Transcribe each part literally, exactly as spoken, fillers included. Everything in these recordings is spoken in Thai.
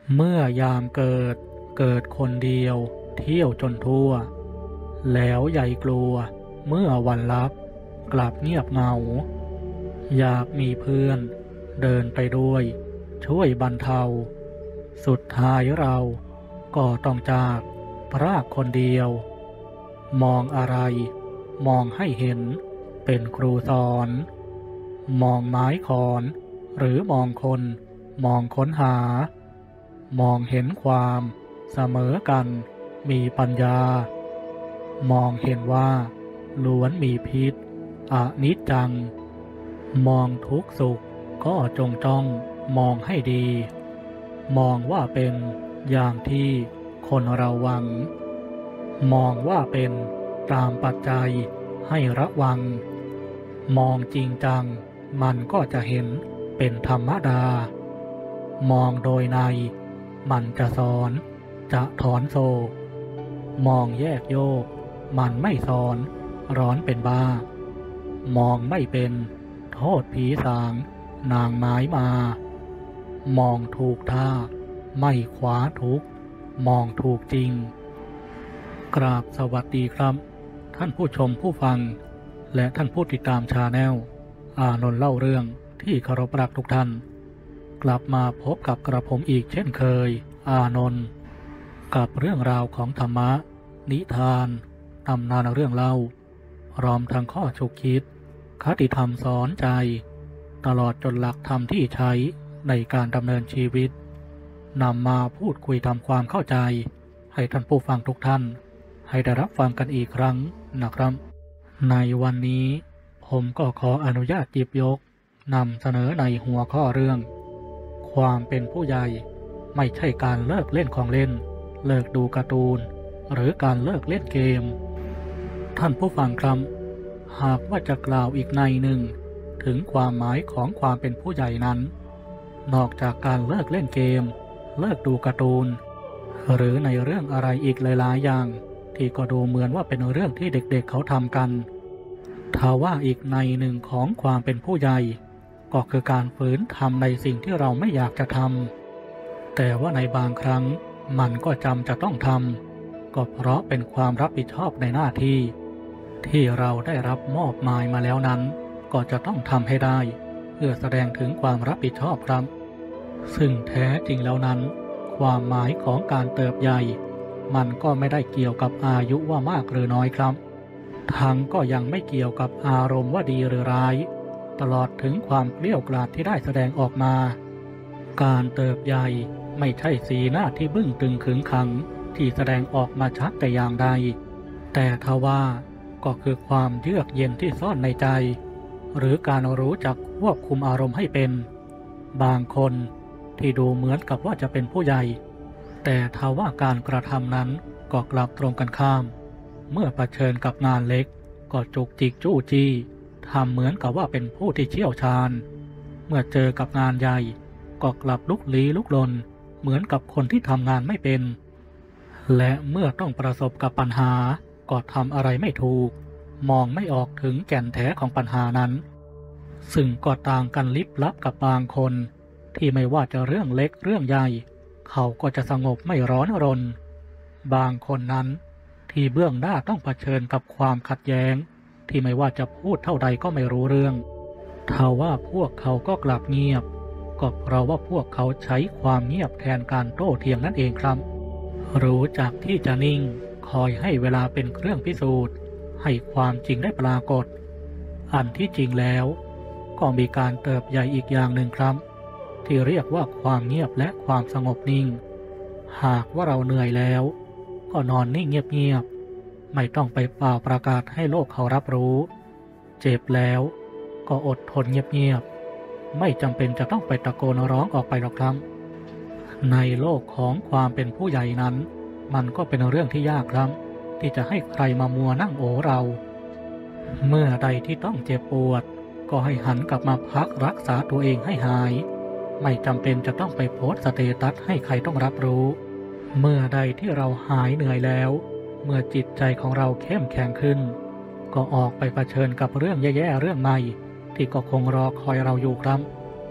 เมื่อยามเกิดเกิดคนเดียวเที่ยวจนทั่วแล้วใหญ่กลัวเมื่อวันลับกลับเงียบเหงาอยากมีเพื่อนเดินไปด้วยช่วยบรรเทาสุดท้ายเราก็ต้องจากพรากคนเดียวมองอะไรมองให้เห็นเป็นครูสอนมองไม้ขอนหรือมองคนมองค้นหามองเห็นความเสมอกันมีปัญญามองเห็นว่าล้วนมีพิษอนิจจังมองทุกสุขก็จงจ้องมองให้ดีมองว่าเป็นอย่างที่คนเราหวังมองว่าเป็นตามปัจจัยให้ระวังมองจริงจังมันก็จะเห็นเป็นธรรมดามองโดยในมันจะสอนจะถอนโศกมองแยกโยกมันไม่สอนร้อนเป็นบ้ามองไม่เป็นโทษผีสางนางไม้มามองถูกท่าไม่ขวาทุกมองถูกจริงกราบสวัสดีครับท่านผู้ชมผู้ฟังและท่านผู้ติดตามชาแนลอานนท์เล่าเรื่องที่เคารพรักทุกท่านกลับมาพบกับกระผมอีกเช่นเคยอานนท์กับเรื่องราวของธรรมะนิทานตำนานเรื่องเล่าพร้อมทั้งข้อฉุกคิดคติธรรมสอนใจตลอดจนหลักธรรมที่ใช้ในการดำเนินชีวิตนำมาพูดคุยทำความเข้าใจให้ท่านผู้ฟังทุกท่านให้ได้รับฟังกันอีกครั้งนะครับในวันนี้ผมก็ขออนุญาตหยิบยกนำเสนอในหัวข้อเรื่องความเป็นผู้ใหญ่ไม่ใช่การเลิกเล่นของเล่นเลิกดูการ์ตูนหรือการเลิกเล่นเกมท่านผู้ฟังครับหากว่าจะกล่าวอีกในหนึ่งถึงความหมายของความเป็นผู้ใหญ่นั้นนอกจากการเลิกเล่นเกมเลิกดูการ์ตูนหรือในเรื่องอะไรอีกหลายๆอย่างที่ก็ดูเหมือนว่าเป็นเรื่องที่เด็กๆ เเขาทำกันถ้าว่าอีกในหนึ่งของความเป็นผู้ใหญ่ก็คือการฝืนทำในสิ่งที่เราไม่อยากจะทำแต่ว่าในบางครั้งมันก็จำจะต้องทำก็เพราะเป็นความรับผิดชอบในหน้าที่ที่เราได้รับมอบหมายมาแล้วนั้นก็จะต้องทำให้ได้เพื่อแสดงถึงความรับผิดชอบครับซึ่งแท้จริงแล้วนั้นความหมายของการเติบใหญ่มันก็ไม่ได้เกี่ยวกับอายุว่ามากหรือน้อยครับทั้งก็ยังไม่เกี่ยวกับอารมณ์ว่าดีหรือร้ายตลอดถึงความเกลี้ยกล่อมที่ได้แสดงออกมาการเติบใหญ่ไม่ใช่สีหน้าที่บึ้งตึงขึงขังที่แสดงออกมาชัดแต่อย่างใดแต่ทว่าก็คือความเยือกเย็นที่ซ่อนในใจหรือการรู้จักควบคุมอารมณ์ให้เป็นบางคนที่ดูเหมือนกับว่าจะเป็นผู้ใหญ่แต่ทว่าการกระทำนั้นก็กลับตรงกันข้ามเมื่อเผชิญกับงานเล็กก็จุกจิกจู้จี้ทำเหมือนกับว่าเป็นผู้ที่เชี่ยวชาญเมื่อเจอกับงานใหญ่ก็กลับลุกลี้ลุกลนเหมือนกับคนที่ทำงานไม่เป็นและเมื่อต้องประสบกับปัญหาก็ทำอะไรไม่ถูกมองไม่ออกถึงแก่นแท้ของปัญหานั้นซึ่งก็ต่างกันลิบลับกับบางคนที่ไม่ว่าจะเรื่องเล็กเรื่องใหญ่เขาก็จะสงบไม่ร้อนรนบางคนนั้นที่เบื้องหน้าต้องเผชิญกับความขัดแย้งที่ไม่ว่าจะพูดเท่าใดก็ไม่รู้เรื่องทว่าพวกเขาก็กลับเงียบก็เพราะว่าพวกเขาใช้ความเงียบแทนการโต้เถียงนั่นเองครับรู้จักที่จะนิ่งคอยให้เวลาเป็นเครื่องพิสูจน์ให้ความจริงได้ปรากฏอันที่จริงแล้วก็มีการเติบใหญ่อีกอย่างหนึ่งครับที่เรียกว่าความเงียบและความสงบนิ่งหากว่าเราเหนื่อยแล้วก็นอนนิ่งเงียบๆไม่ต้องไปเป่าประกาศให้โลกเขารับรู้เจ็บแล้วก็อดทนเงียบๆไม่จำเป็นจะต้องไปตะโกนร้องออกไปหรอกครับในโลกของความเป็นผู้ใหญ่นั้นมันก็เป็นเรื่องที่ยากครับที่จะให้ใครมามัวนั่งโอเราเมื่อใดที่ต้องเจ็บปวดก็ให้หันกลับมาพักรักษาตัวเองให้หายไม่จำเป็นจะต้องไปโพสต์สเตตัสให้ใครต้องรับรู้เมื่อใดที่เราหายเหนื่อยแล้วเมื่อจิตใจของเราเข้มแข็งขึ้นก็ออกไปเผชิญกับเรื่องแย่ๆเรื่องใหม่ที่ก็คงรอคอยเราอยู่ครับ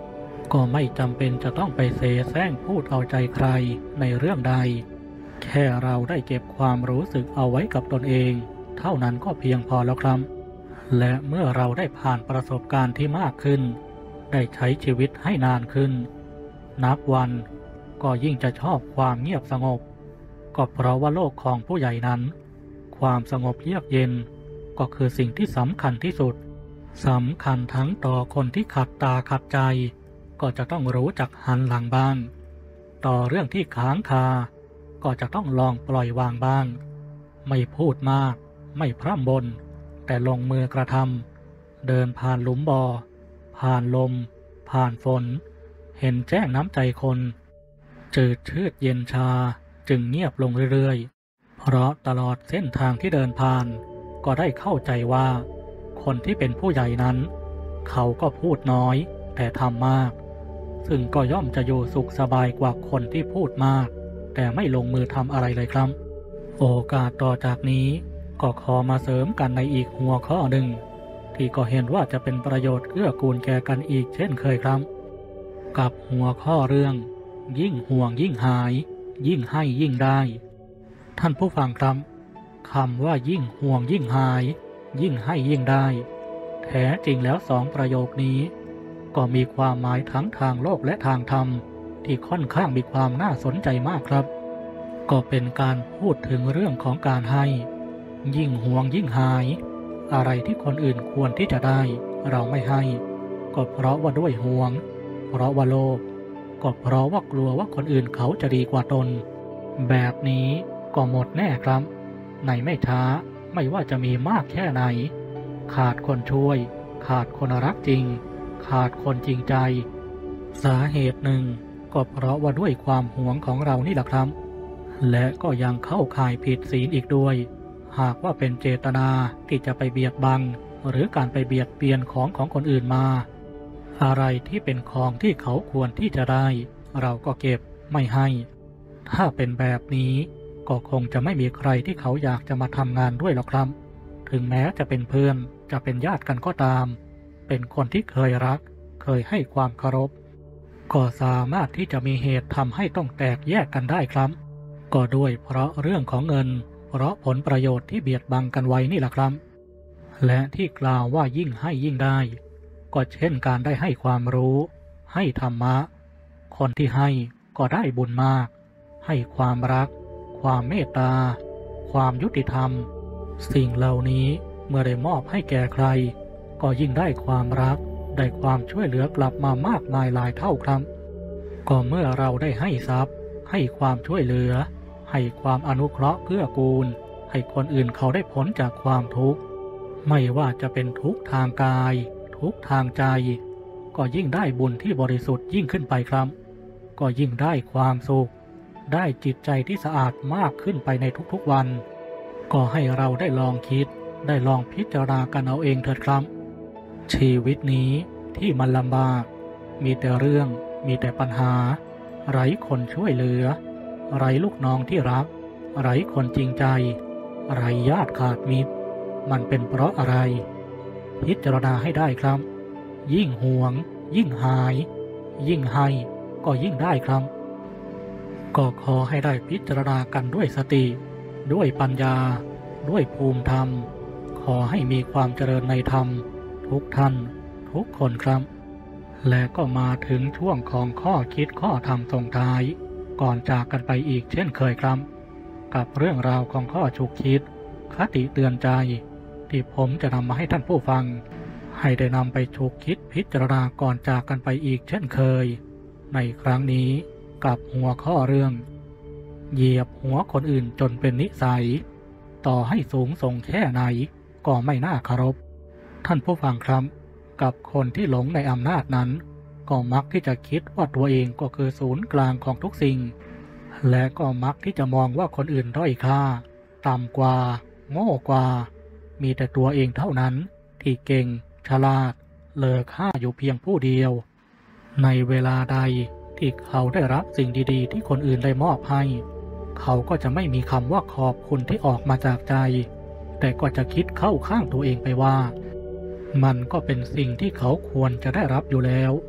ก็ไม่จำเป็นจะต้องไปเสแสร้งพูดเอาใจใครในเรื่องใดแค่เราได้เก็บความรู้สึกเอาไว้กับตนเองเท่านั้นก็เพียงพอแล้วครับและเมื่อเราได้ผ่านประสบการณ์ที่มากขึ้นได้ใช้ชีวิตให้นานขึ้นนับวันก็ยิ่งจะชอบความเงียบสงบก็เพราะว่าโลกของผู้ใหญ่นั้นความสงบเยือกเย็นก็คือสิ่งที่สำคัญที่สุดสำคัญทั้งต่อคนที่ขัดตาขัดใจก็จะต้องรู้จักหันหลังบ้างต่อเรื่องที่ค้างคาก็จะต้องลองปล่อยวางบ้างไม่พูดมากไม่พร่ำบ่นแต่ลงมือกระทำเดินผ่านหลุมบ่อผ่านลมผ่านฝนเห็นแจ้งน้ำใจคนจืดชืดเย็นชาจึงเงียบลงเรื่อยๆเพราะตลอดเส้นทางที่เดินผ่านก็ได้เข้าใจว่าคนที่เป็นผู้ใหญ่นั้นเขาก็พูดน้อยแต่ทำมากซึ่งก็ย่อมจะอยู่สุขสบายกว่าคนที่พูดมากแต่ไม่ลงมือทำอะไรเลยครับโอกาสต่อจากนี้ก็ขอมาเสริมกันในอีกหัวข้อหนึ่งที่ก็เห็นว่าจะเป็นประโยชน์เกื้อกูลแก่กันอีกเช่นเคยครับกับหัวข้อเรื่องยิ่งห่วงยิ่งหายยิ่งให้ยิ่งได้ท่านผู้ฟังครับคำว่ายิ่งห่วงยิ่งหายยิ่งให้ยิ่งได้แท้จริงแล้วสองประโยคนี้ก็มีความหมายทั้งทางโลกและทางธรรมที่ค่อนข้างมีความน่าสนใจมากครับก็เป็นการพูดถึงเรื่องของการให้ยิ่งห่วงยิ่งหายอะไรที่คนอื่นควรที่จะได้เราไม่ให้ก็เพราะว่าด้วยห่วงเพราะว่าโลภก็เพราะว่ากลัวว่าคนอื่นเขาจะดีกว่าตนแบบนี้ก็หมดแน่ครับในไม่ช้าไม่ว่าจะมีมากแค่ไหนขาดคนช่วยขาดคนรักจริงขาดคนจริงใจสาเหตุหนึ่งก็เพราะว่าด้วยความหวงของเรานี่แหละครับและก็ยังเข้าข่ายผิดศีลอีกด้วยหากว่าเป็นเจตนาที่จะไปเบียดบังหรือการไปเบียดเบียนของของคนอื่นมาอะไรที่เป็นของที่เขาควรที่จะได้เราก็เก็บไม่ให้ถ้าเป็นแบบนี้ก็คงจะไม่มีใครที่เขาอยากจะมาทำงานด้วยหรอกครับถึงแม้จะเป็นเพื่อนจะเป็นญาติกันก็ตามเป็นคนที่เคยรักเคยให้ความเคารพก็สามารถที่จะมีเหตุทำให้ต้องแตกแยกกันได้ครับก็ด้วยเพราะเรื่องของเงินเพราะผลประโยชน์ที่เบียดบังกันไว้นี่แหละครับและที่กล่าวว่ายิ่งให้ยิ่งได้ก็เช่นการได้ให้ความรู้ให้ธรรมะคนที่ให้ก็ได้บุญมากให้ความรักความเมตตาความยุติธรรมสิ่งเหล่านี้เมื่อได้มอบให้แก่ใครก็ยิ่งได้ความรักได้ความช่วยเหลือกลับมามากมายหลายเท่าครับก็เมื่อเราได้ให้ทรัพย์ให้ความช่วยเหลือให้ความอนุเคราะห์เกื้อกูลให้คนอื่นเขาได้พ้นจากความทุกข์ไม่ว่าจะเป็นทุกข์ทางกายทุกข์ทางใจก็ยิ่งได้บุญที่บริสุทธิ์ยิ่งขึ้นไปครับก็ยิ่งได้ความสุขได้จิตใจที่สะอาดมากขึ้นไปในทุกๆวันก็ให้เราได้ลองคิดได้ลองพิจารณากันเอาเองเถิดครับชีวิตนี้ที่มันลำบากมีแต่เรื่องมีแต่ปัญหาไร้คนช่วยเหลือไร้ลูกน้องที่รักไร้คนจริงใจไร้ญาติขาดมิตรมันเป็นเพราะอะไรพิจารณาให้ได้ครับยิ่งห่วงยิ่งหายยิ่งให้ก็ยิ่งได้ครับก็ขอให้ได้พิจารณากันด้วยสติด้วยปัญญาด้วยภูมิธรรมขอให้มีความเจริญในธรรมทุกท่านทุกคนครับและก็มาถึงช่วงของข้อคิดข้อธรรมส่งท้ายก่อนจากกันไปอีกเช่นเคยครับกับเรื่องราวของข้อฉุกคิดคติเตือนใจที่ผมจะนำมาให้ท่านผู้ฟังให้ได้นำไปฉุกคิดพิจารณาก่อนจากกันไปอีกเช่นเคยในครั้งนี้กับหัวข้อเรื่องเหยียบหัวคนอื่นจนเป็นนิสัยต่อให้สูงส่งแค่ไหนก็ไม่น่าเคารพท่านผู้ฟังครับกับคนที่หลงในอำนาจนั้นก็มักที่จะคิดว่าตัวเองก็คือศูนย์กลางของทุกสิ่งและก็มักที่จะมองว่าคนอื่นด้อยค่าต่ำกว่าโง่กว่ามีแต่ตัวเองเท่านั้นที่เก่งฉลาดเลอค่าอยู่เพียงผู้เดียวในเวลาใดที่เขาได้รับสิ่งดีๆที่คนอื่นได้มอบให้เขาก็จะไม่มีคำว่าขอบคุณที่ออกมาจากใจแต่ก็จะคิดเข้าข้างตัวเองไปว่ามันก็เป็นสิ่งที่เขาควรจะได้รับอยู่แล้ว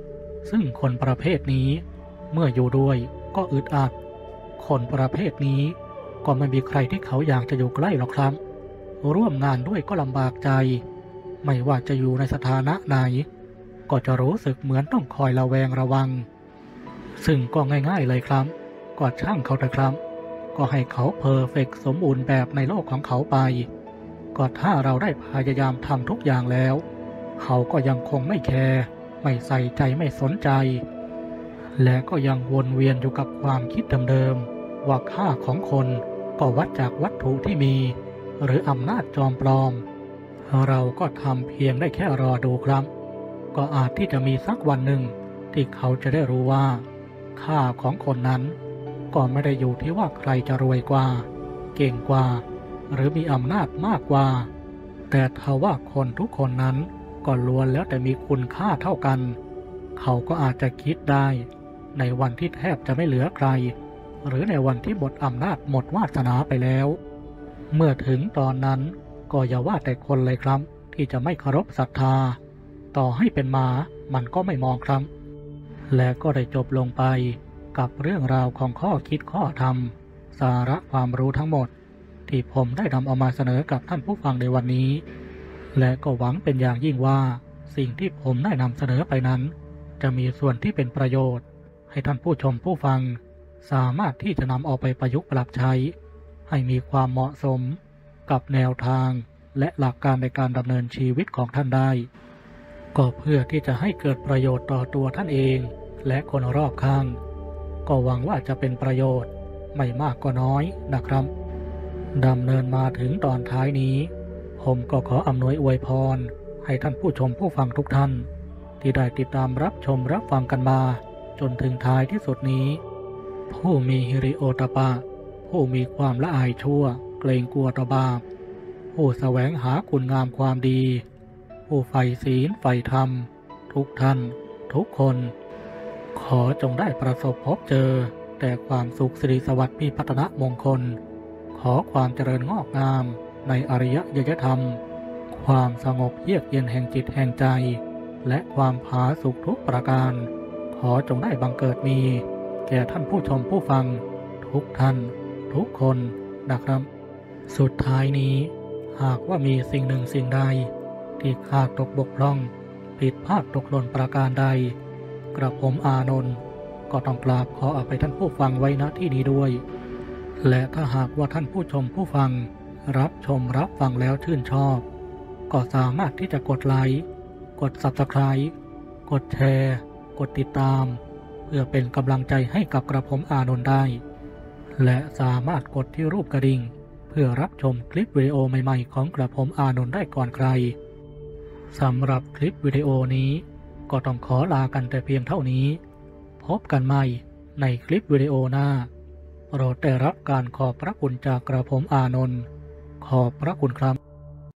ซึ่งคนประเภทนี้เมื่ออยู่ด้วยก็อึดอัดคนประเภทนี้ก็ไม่มีใครที่เขาอยากจะอยู่ใกล้หรอกครับร่วมงานด้วยก็ลำบากใจไม่ว่าจะอยู่ในสถานะไหนก็จะรู้สึกเหมือนต้องคอยระแวงระวังซึ่งก็ง่ายๆเลยครับก็ช่างเขาเถอะครับก็ให้เขาเพอร์เฟกต์สมบูรณ์แบบในโลกของเขาไปก็ถ้าเราได้พยายามทำทุกอย่างแล้วเขาก็ยังคงไม่แคร์ไม่ใส่ใจไม่สนใจและก็ยังวนเวียนอยู่กับความคิดเดิมๆว่าค่าของคนก็วัดจากวัตถุที่มีหรืออำนาจจอมปลอมเราก็ทำเพียงได้แค่รอดูครับก็อาจที่จะมีสักวันหนึ่งที่เขาจะได้รู้ว่าค่าของคนนั้นก็ไม่ได้อยู่ที่ว่าใครจะรวยกว่าเก่งกว่าหรือมีอำนาจมากกว่าแต่ถ้าว่าคนทุกคนนั้นก็ล้วนแล้วแต่มีคุณค่าเท่ากันเขาก็อาจจะคิดได้ในวันที่แทบจะไม่เหลือใครหรือในวันที่หมดอำนาจหมดวาสนาไปแล้วเมื่อถึงตอนนั้นก็อย่าว่าแต่คนเลยครับที่จะไม่เคารพศรัทธาต่อให้เป็นหมามันก็ไม่มองครับและก็ได้จบลงไปกับเรื่องราวของข้อคิดข้อธรรมสาระความรู้ทั้งหมดที่ผมได้นำเอามาเสนอกับท่านผู้ฟังในวันนี้และก็หวังเป็นอย่างยิ่งว่าสิ่งที่ผมได้นำเสนอไปนั้นจะมีส่วนที่เป็นประโยชน์ให้ท่านผู้ชมผู้ฟังสามารถที่จะนำเอาไปประยุกต์ปรับใช้ให้มีความเหมาะสมกับแนวทางและหลักการในการดำเนินชีวิตของท่านได้ก็เพื่อที่จะให้เกิดประโยชน์ต่อตัวท่านเองและคนรอบข้างก็หวังว่าจะเป็นประโยชน์ไม่มากก็น้อยนะครับดำเนินมาถึงตอนท้ายนี้ผมก็ขออำนวยอวยพรให้ท่านผู้ชมผู้ฟังทุกท่านที่ได้ติดตามรับชมรับฟังกันมาจนถึงท้ายที่สุดนี้ผู้มีฮิริโอตปะผู้มีความละอายชั่วเกรงกลัวต่อบาปผู้แสวงหาคุณงามความดีผู้ใฝ่ศีลใฝ่ธรรมทุกท่านทุกคนขอจงได้ประสบพบเจอแต่ความสุขสิริสวัสดิ์พิพัฒนมงคลขอความเจริญงอกงามในอริยยธรรมความสงบเยือกเย็นแห่งจิตแห่งใจและความผาสุกทุกประการขอจงได้บังเกิดมีแก่ท่านผู้ชมผู้ฟังทุกท่านทุกคนนะครับสุดท้ายนี้หากว่ามีสิ่งหนึ่งสิ่งใดที่ขาดตกบกพร่องผิดพลาดตกหล่นประการใดกระผมอานนท์ก็ต้องกราบขออภัยท่านผู้ฟังไว้ณที่นี้ด้วยและถ้าหากว่าท่านผู้ชมผู้ฟังรับชมรับฟังแล้วชื่นชอบก็สามารถที่จะกดไลค์กด ซับสไครบ์ กดแชร์กดติดตามเพื่อเป็นกำลังใจให้กับกระผมอานนท์ได้และสามารถกดที่รูปกระดิ่งเพื่อรับชมคลิปวิดีโอใหม่ๆของกระผมอานนท์ได้ก่อนใครสำหรับคลิปวิดีโอนี้ก็ต้องขอลากันแต่เพียงเท่านี้พบกันใหม่ในคลิปวิดีโอหน้าโปรดได้รับการขอบพระคุณจากกระผมอานนท์ขอบพระคุณครับ